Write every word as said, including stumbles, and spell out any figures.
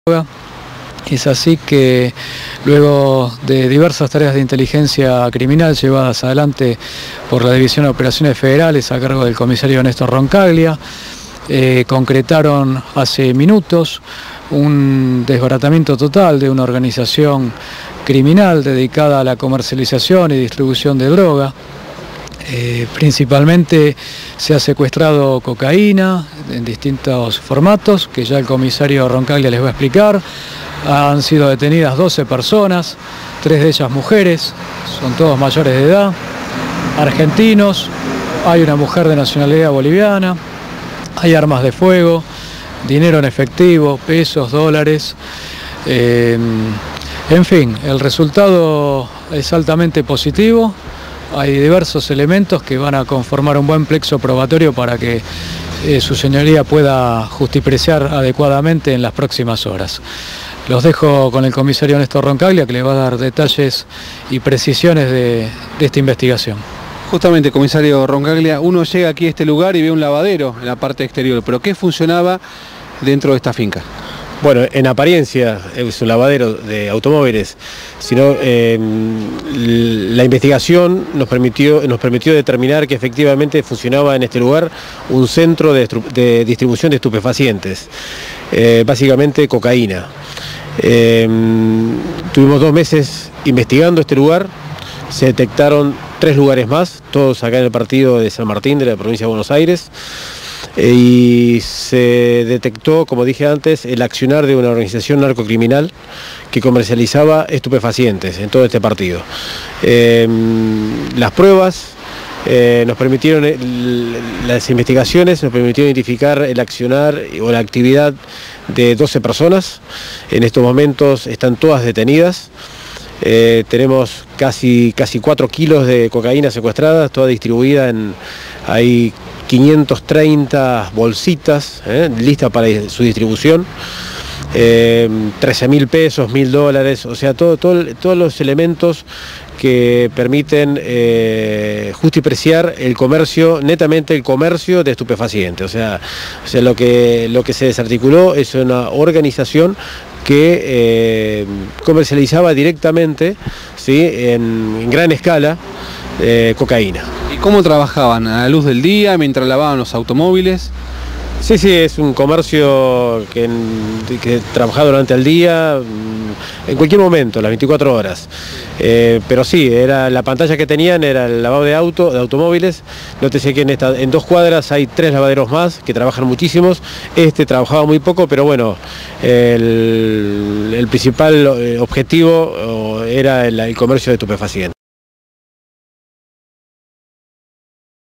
Es así que luego de diversas tareas de inteligencia criminal llevadas adelante por la División de Operaciones Federales a cargo del comisario Néstor Roncaglia, eh, concretaron hace minutos un desbaratamiento total de una organización criminal dedicada a la comercialización y distribución de droga. Eh, principalmente se ha secuestrado cocaína en distintos formatos, que ya el comisario Roncaglia les va a explicar. Han sido detenidas doce personas, tres de ellas mujeres, son todos mayores de edad, argentinos, hay una mujer de nacionalidad boliviana, hay armas de fuego, dinero en efectivo, pesos, dólares. Eh, en fin, el resultado es altamente positivo. Hay diversos elementos que van a conformar un buen plexo probatorio para que eh, su señoría pueda justipreciar adecuadamente en las próximas horas. Los dejo con el comisario Néstor Roncaglia, que le va a dar detalles y precisiones de, de esta investigación. Justamente, comisario Roncaglia, uno llega aquí a este lugar y ve un lavadero en la parte exterior, pero ¿qué funcionaba dentro de esta finca? Bueno, en apariencia es un lavadero de automóviles, sino eh, la investigación nos permitió, nos permitió determinar que efectivamente funcionaba en este lugar un centro de, de distribución de estupefacientes, eh, básicamente cocaína. Eh, tuvimos dos meses investigando este lugar, se detectaron tres lugares más, todos acá en el partido de San Martín, de la provincia de Buenos Aires. Y se detectó, como dije antes, el accionar de una organización narcocriminal que comercializaba estupefacientes en todo este partido. Eh, las pruebas eh, nos permitieron, las investigaciones nos permitieron identificar el accionar o la actividad de doce personas. En estos momentos están todas detenidas. Eh, tenemos casi, casi cuatro kilos de cocaína secuestradas, toda distribuida en... Hay quinientas treinta bolsitas eh, listas para su distribución, eh, trece mil pesos, mil dólares, o sea, todo, todo, todos los elementos que permiten eh, justipreciar el comercio, netamente el comercio de estupefacientes. O sea, o sea lo, que, lo que se desarticuló es una organización que eh, comercializaba directamente, ¿sí?, en, en gran escala eh, cocaína. ¿Y cómo trabajaban? ¿A la luz del día, mientras lavaban los automóviles? Sí, sí, es un comercio que, que trabajaba durante el día, en cualquier momento, las veinticuatro horas. Eh, pero sí, era, la pantalla que tenían era el lavado de, auto, de automóviles. Nótese que en, esta, en dos cuadras hay tres lavaderos más que trabajan muchísimos. Este trabajaba muy poco, pero bueno, el, el principal objetivo era el, el comercio de estupefacientes.